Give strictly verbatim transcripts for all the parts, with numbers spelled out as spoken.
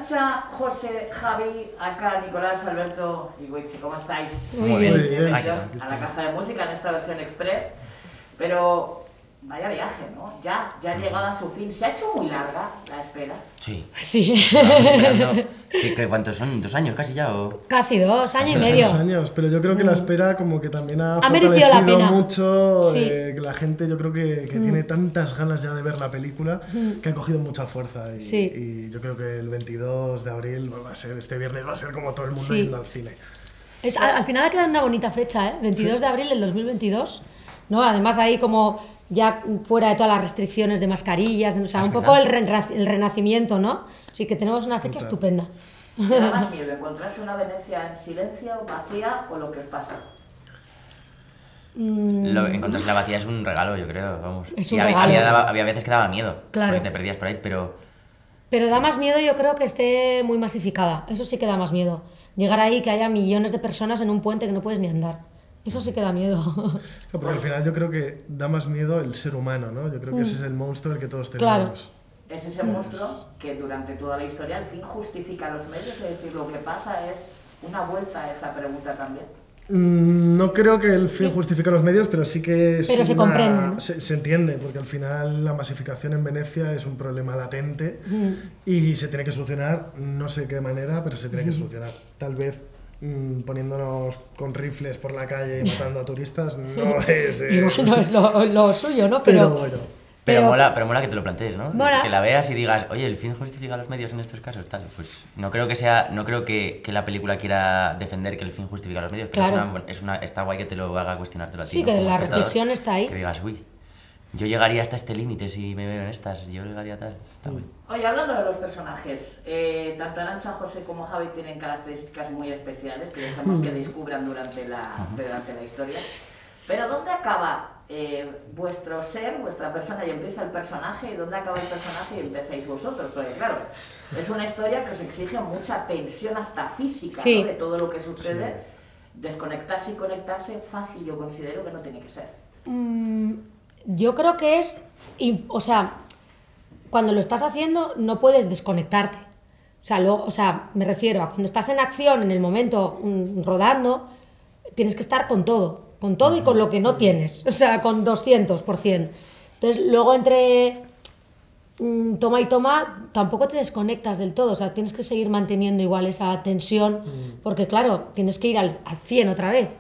Arantxa, José, Javi, acá Nicolás, Alberto y Goichi, ¿cómo estáis? Muy bien. Bienvenidos a la Caja de Música en esta versión express. Pero vaya viaje, ¿no? Ya, ya ha llegado a su fin. ¿Se ha hecho muy larga la espera? Sí. Sí. ¿Qué, qué, ¿Cuántos son? ¿Dos años casi ya? O... Casi dos, año y Casi medio. dos años, pero yo creo que la espera como que también ha, Ha merecido la fortalecido pena. mucho, Sí. eh, que la gente yo creo que, que Mm. tiene tantas ganas ya de ver la película que ha cogido mucha fuerza y, Sí. y yo creo que el veintidós de abril va a ser, este viernes va a ser como todo el mundo Sí. yendo al cine. Es, al, al final ha quedado una bonita fecha, ¿eh? veintidós Sí. de abril del dos mil veintidós, ¿no? Además ahí como ya fuera de todas las restricciones de mascarillas, de, o sea, Es un poco el, verdad. re- el renacimiento, ¿no? Así que tenemos una fecha Total. estupenda. ¿Te da más miedo encontrarse una Venecia en silencio, vacía o lo que os pasa? Mm, Lo, encontrarse la vacía es un regalo, yo creo, vamos. Es Y un había, regalo. sí, daba- había veces que daba miedo, Claro. porque te perdías por ahí, pero... Pero da más miedo, yo creo, que esté muy masificada. Eso sí que da más miedo. Llegar ahí, que haya millones de personas en un puente que no puedes ni andar. Eso sí que da miedo. No, porque al final yo creo que da más miedo el ser humano, ¿no? Yo creo que ese es el monstruo el que todos tenemos. Claro. Es ese monstruo que durante toda la historia al fin justifica los medios, es decir, lo que pasa es una vuelta a esa pregunta también. Mm, No creo que el fin justifique los medios, pero sí que es Pero se una- comprende, ¿no? se, se entiende, porque al final la masificación en Venecia es un problema latente y se tiene que solucionar, no sé qué manera, pero se tiene que solucionar. Tal vez mm, poniéndonos con rifles por la calle y matando a turistas no es... eh, Igual no es lo, lo suyo, ¿no? pero Pero, bueno, Pero, Pero- mola, pero mola que te lo plantees, ¿no? Mola. Que la veas y digas, oye, el fin justifica los medios en estos casos, tal. Pues no creo que sea, no creo que, que la película quiera defender que el fin justifica los medios, pero Claro. es una, es una, está guay que te lo haga cuestionártelo a ti. Sí, ¿no? que Como la espectador, reflexión está ahí. Que digas, uy, yo llegaría hasta este límite si me veo en estas, yo llegaría a tal. Está guay. Oye, hablando de los personajes, eh, tanto Arantxa, José como Javi tienen características muy especiales que dejamos que descubran durante la, durante la historia. Pero ¿dónde acaba eh, vuestro ser, vuestra persona y empieza el personaje? ¿Y dónde acaba el personaje y empecéis vosotros? Porque claro, es una historia que os exige mucha tensión hasta física, Sí. ¿no? De todo lo que sucede. Desconectarse y conectarse fácil yo considero que no tiene que ser. Mm, yo creo que es, im- o sea, cuando lo estás haciendo no puedes desconectarte. O sea, luego, o sea, me refiero a cuando estás en acción, en el momento mm, rodando, tienes que estar con todo, con todo y con lo que no tienes, o sea, con doscientos por ciento. Entonces, luego entre mm, toma y toma, tampoco te desconectas del todo, o sea, tienes que seguir manteniendo igual esa tensión, porque claro, tienes que ir al, al cien otra vez.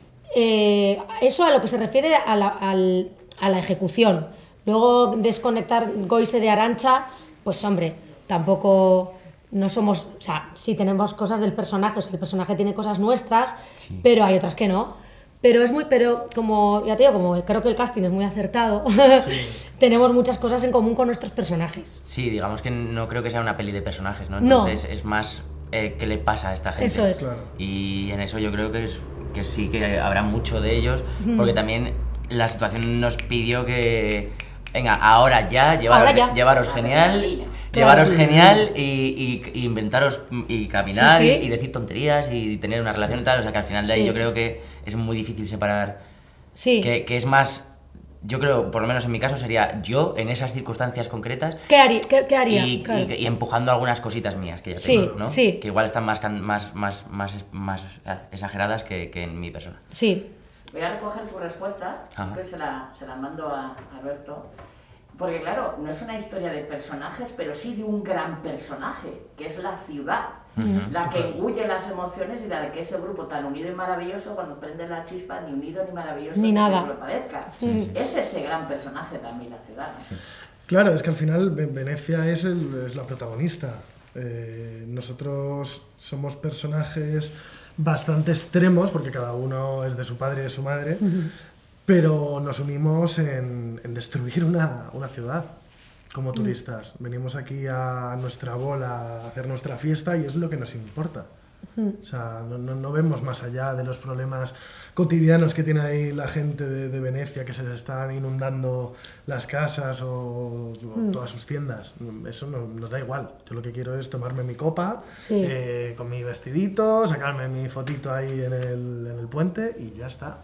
Eh, eso a lo que se refiere a la, al- a la ejecución. Luego desconectar Goise de Arantxa, pues hombre, tampoco no somos, o sea, sí tenemos cosas del personaje, o sea, el personaje tiene cosas nuestras, Sí. pero hay otras que no. Pero es muy, pero como, ya te digo, como creo que el casting es muy acertado, tenemos muchas cosas en común con nuestros personajes. Sí, digamos que no creo que sea una peli de personajes, ¿no? No. Entonces es más eh, qué le pasa a esta gente. Eso es. claro. Y en eso yo creo que, es, que sí que habrá mucho de ellos, porque también la situación nos pidió que, venga, ahora ya, llevaros, Ahora ya. llevaros genial, Claro, llevaros sí. genial y, y- y inventaros y caminar Sí, sí. Y, y decir tonterías y tener una relación y tal, o sea que al final de ahí Sí. yo creo que es muy difícil separar, Sí. que, que es más, yo creo, por lo menos en mi caso, sería yo en esas circunstancias concretas ¿Qué haría? ¿Qué, qué haría? y, Claro. y- y empujando algunas cositas mías que ya Sí, tengo, ¿no? sí. Que igual están más, can- más, más, más, más ah, exageradas que, que en mi persona. Sí. Voy a recoger tu respuesta, Ajá. que se la, se la mando a Alberto. Porque claro, no es una historia de personajes, pero sí de un gran personaje, que es la ciudad. La que engulle las emociones y la de que ese grupo tan unido y maravilloso, cuando prende la chispa, ni unido ni maravilloso, Ni nada. que lo parezca. Sí, sí. Es ese gran personaje también, la ciudad. Claro, es que al final Ve- Venecia es, el- es la protagonista. Eh, nosotros somos personajes bastante extremos, porque cada uno es de su padre y de su madre, pero nos unimos en, en destruir una, una ciudad como turistas. Venimos aquí a nuestra bola a hacer nuestra fiesta y es lo que nos importa. O sea, no, no- no vemos más allá de los problemas cotidianos que tiene ahí la gente de, de Venecia, que se les están inundando las casas o, o todas sus tiendas. Eso no, nos da igual. Yo lo que quiero es tomarme mi copa, Sí. eh, con mi vestidito, sacarme mi fotito ahí en el, en el puente y ya está.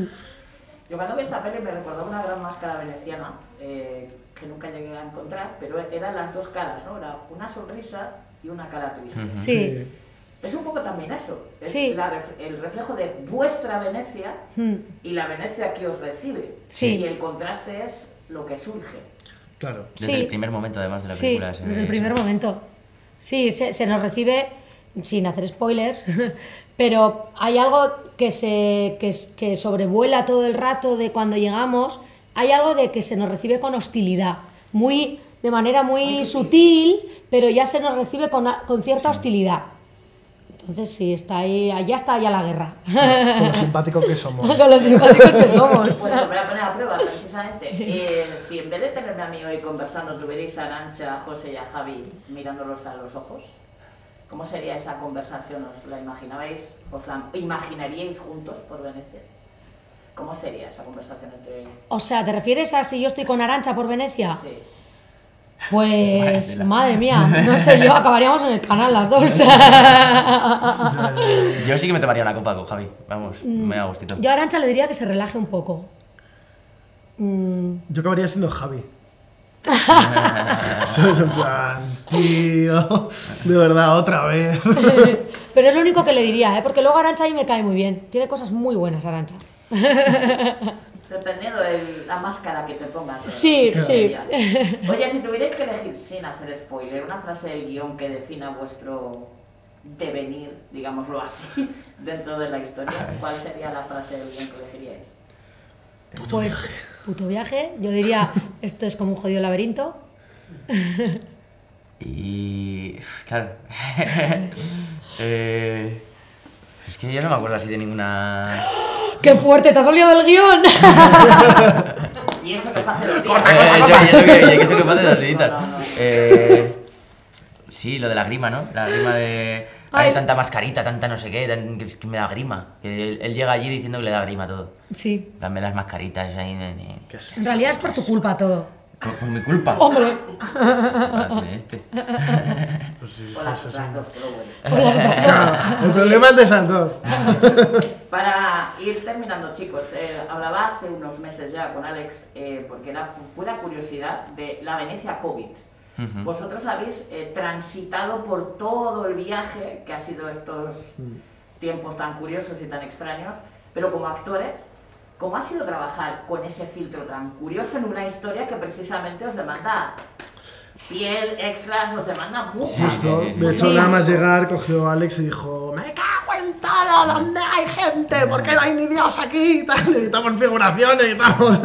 Yo cuando vi esta peli me recordó una gran máscara veneciana, eh, que nunca llegué a encontrar, pero eran las dos caras, ¿no? Era una sonrisa y una cara triste. Ujú. Sí. Es un poco también eso, es Sí. la ref- el reflejo de vuestra Venecia Mm. y la Venecia que os recibe. Sí. Y el contraste es lo que surge. Claro. Desde Sí. el primer momento, además de la Sí, película. se desde ve el primer eso. momento. Sí, se, se nos recibe, sin hacer spoilers, pero hay algo que, se, que, s- que sobrevuela todo el rato de cuando llegamos, hay algo de que se nos recibe con hostilidad, muy, de manera muy, Muy sutil, pero ya se nos recibe con, a- con cierta hostilidad. Entonces sí, está ahí, allá está ya la guerra. Con lo simpático que somos. Con los simpáticos que somos. Pues os voy a poner a prueba, precisamente. Eh, si en vez de tenerme a mí hoy conversando, tuvierais a Arantxa, a José y a Javi mirándolos a los ojos, ¿cómo sería esa conversación? ¿Os la imaginabais? ¿Os la imaginaríais juntos por Venecia? ¿Cómo sería esa conversación entre ellos? O sea, ¿te refieres a si yo estoy con Arantxa por Venecia? Sí. Pues, madre mía, no sé yo, acabaríamos en el canal las dos. Yo sí que me tomaría una copa con Javi. Vamos, me da gustito. Yo a Arantxa le diría que se relaje un poco. Mm, Yo acabaría siendo Javi. ¿Sabes? En plan, tío, de verdad, otra vez. pero es lo único que le diría, ¿eh? Porque luego Arantxa ahí me cae muy bien. Tiene cosas muy buenas, Arantxa. Dependiendo de la máscara que te pongas. Sí, ¿no? sí. Oye, si tuvierais que elegir, sin hacer spoiler, una frase del guión que defina vuestro devenir, digámoslo así, dentro de la historia, ¿cuál sería la frase del guión que elegiríais? Puto viaje. Puto viaje, yo diría, esto es como un jodido laberinto. Y. Claro. eh, es que yo no me acuerdo así de ninguna. ¡Qué fuerte! ¡Te has olvidado del guión! Y eso que pasa los días. Eh, yo- yo- yo que- que eso que pasa en las deditas. No, no, no. Eh, sí, lo de la grima, ¿no? La grima de. Hay Ay. tanta mascarita, tanta no sé qué, tan- que, es que me da grima. Que él, él llega allí diciendo que le da grima todo. Sí, Dame las mascaritas ahí. ne- ne. en realidad es por tu culpa todo. Por, por mi culpa. ¡Hombre! Ah, tiene este. Pues sí, O las José, sí. otras dos, que luego veré. Por las otras cosas. El problema es de esas dos. Para ir terminando, chicos, eh, hablaba hace unos meses ya con Alex, eh, porque era pura curiosidad, de la Venecia COVID. Ujú. Vosotros habéis eh, transitado por todo el viaje que ha sido estos tiempos tan curiosos y tan extraños, pero como actores, ¿cómo ha sido trabajar con ese filtro tan curioso en una historia que precisamente os demanda piel, extras, os demanda mucho? Sí, Justo, sí, sí, de sí. hecho, Sí. nada más llegar, cogió a Alex y dijo: Me cago en todo, ¿dónde hay gente? ¿Por qué no hay ni Dios aquí? Tal, necesitamos figuraciones, necesitamos.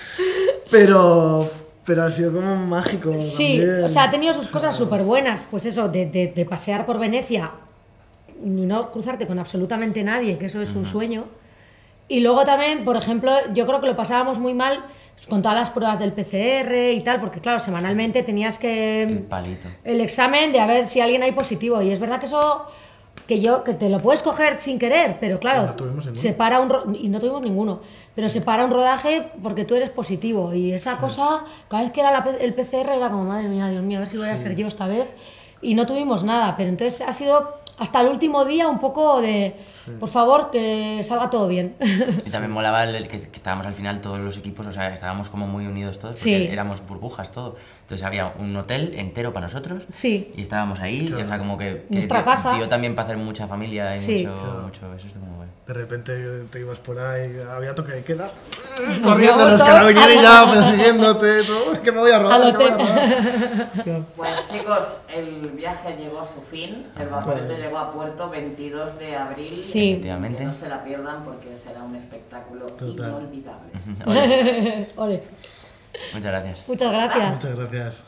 Pero, pero ha sido como mágico. Sí, también. o sea, ha tenido sus cosas súper buenas. Pues eso, de, de- de pasear por Venecia y no cruzarte con absolutamente nadie, que eso es un sueño. Y luego también, por ejemplo, yo creo que lo pasábamos muy mal con todas las pruebas del P C R y tal, porque claro, semanalmente tenías El que... palito. el examen de a ver si alguien hay positivo. Y es verdad que eso... que yo que te lo puedes coger sin querer, pero claro, No tuvimos ninguno. se para un ro- y no tuvimos ninguno, pero se para un rodaje porque tú eres positivo y esa cosa, cada vez que era la P- el P C R era como, madre mía, Dios mío, a ver si voy a ser yo esta vez, y no tuvimos nada, pero entonces ha sido hasta el último día un poco de, por favor, que salga todo bien. Y también molaba el, el que, que estábamos al final todos los equipos, o sea, estábamos como muy unidos todos, porque Sí. éramos burbujas todo. Entonces había un hotel entero para nosotros Sí. y estábamos ahí, y, o sea, como que, que Nuestra dio, casa. dio también para hacer mucha familia y Sí. mucho, Claro. mucho, eso estuvo muy bueno. De repente te ibas por ahí, había toque de queda. Nos Corriendo íbamos los todos carabinieri al- ya persiguiéndote. ¿No? Es que me voy a rodar. Al que me voy a hotel. rodar. Pues chicos, el viaje llegó a su fin, el vaporete Pues- llegó a puerto veintidós de abril. Sí. Efectivamente. Que no se la pierdan porque será un espectáculo Total. inolvidable. Oye, Ole, muchas gracias. muchas gracias. Muchas gracias.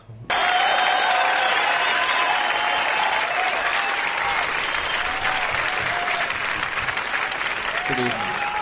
Good evening.